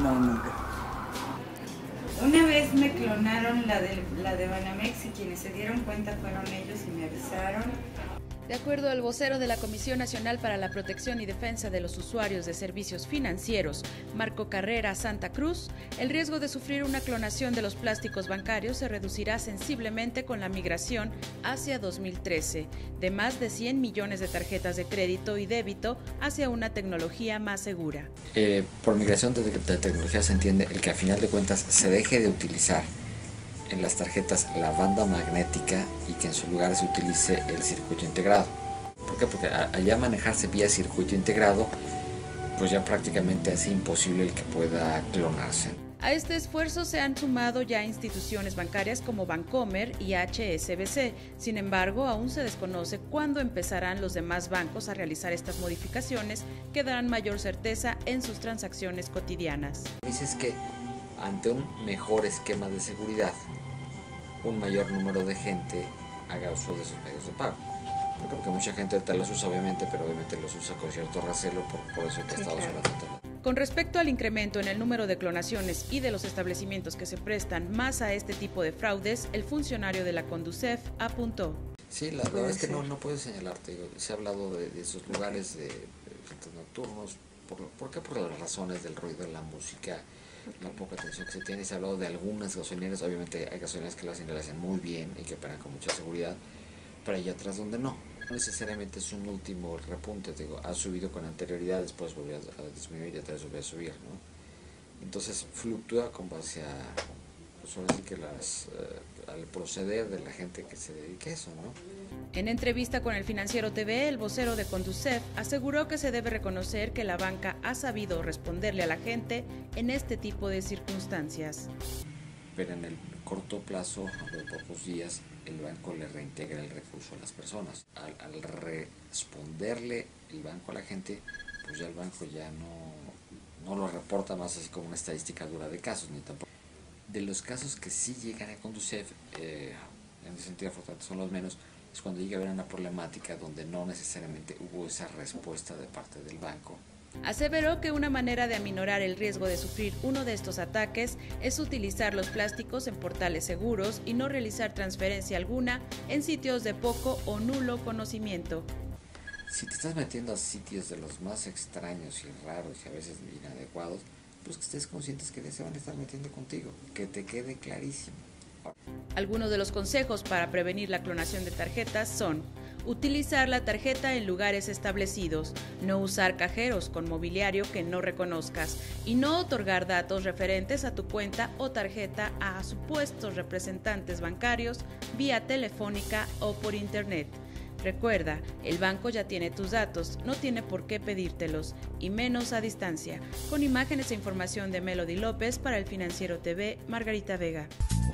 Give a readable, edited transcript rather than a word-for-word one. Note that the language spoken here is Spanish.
clonado nunca. Una vez me clonaron la de Banamex y quienes se dieron cuenta fueron ellos y me avisaron. De acuerdo al vocero de la Comisión Nacional para la Protección y Defensa de los Usuarios de Servicios Financieros, Marco Carrera Santa Cruz, el riesgo de sufrir una clonación de los plásticos bancarios se reducirá sensiblemente con la migración hacia 2013 de más de 100 millones de tarjetas de crédito y débito hacia una tecnología más segura. Por migración de tecnología se entiende el que a final de cuentas se deje de utilizar en las tarjetas la banda magnética y que en su lugar se utilice el circuito integrado. ¿Por qué? Porque allá manejarse vía circuito integrado, pues ya prácticamente hace imposible el que pueda clonarse. A este esfuerzo se han sumado ya instituciones bancarias como Bancomer y HSBC. Sin embargo, aún se desconoce cuándo empezarán los demás bancos a realizar estas modificaciones que darán mayor certeza en sus transacciones cotidianas. Dices que ante un mejor esquema de seguridad, un mayor número de gente haga uso de esos medios de pago. Yo creo que mucha gente ahorita los usa obviamente, pero obviamente los usa con cierto recelo, por eso que Estados Unidos. Con respecto al incremento en el número de clonaciones y de los establecimientos que se prestan más a este tipo de fraudes, el funcionario de la Conducef apuntó. Sí, la verdad es que no puedes señalarte. Se ha hablado de esos lugares de centros nocturnos. ¿Por qué? Por las razones del ruido de la música, la poca atención que se tiene. Se ha hablado de algunas gasolineras. Obviamente hay gasolineras que lo hacen muy bien y que operan con mucha seguridad, pero hay otras donde no. No necesariamente es un último repunte, digo, ha subido con anterioridad, después volvió a disminuir y otra vez volvió a subir, ¿no? Entonces fluctúa con base a, pues ahora sí que al proceder de la gente que se dedique a eso, ¿no? En entrevista con el Financiero TV, el vocero de Conducef aseguró que se debe reconocer que la banca ha sabido responderle a la gente en este tipo de circunstancias. Pero en el corto plazo, a los pocos días, el banco le reintegra el recurso a las personas. Al responderle el banco a la gente, pues ya el banco ya no lo reporta más así como una estadística dura de casos, ni tampoco. De los casos que sí llegan a Conducef, en ese sentido afortunadamente son los menos, es cuando llega a haber una problemática donde no necesariamente hubo esa respuesta de parte del banco. Aseveró que una manera de aminorar el riesgo de sufrir uno de estos ataques es utilizar los plásticos en portales seguros y no realizar transferencia alguna en sitios de poco o nulo conocimiento. Si te estás metiendo a sitios de los más extraños y raros y a veces inadecuados, pues que estés conscientes que se van a estar metiendo contigo, que te quede clarísimo. Algunos de los consejos para prevenir la clonación de tarjetas son: utilizar la tarjeta en lugares establecidos, no usar cajeros con mobiliario que no reconozcas y no otorgar datos referentes a tu cuenta o tarjeta a supuestos representantes bancarios vía telefónica o por internet. Recuerda, el banco ya tiene tus datos, no tiene por qué pedírtelos, y menos a distancia. Con imágenes e información de Melody López para el Financiero TV, Margarita Vega.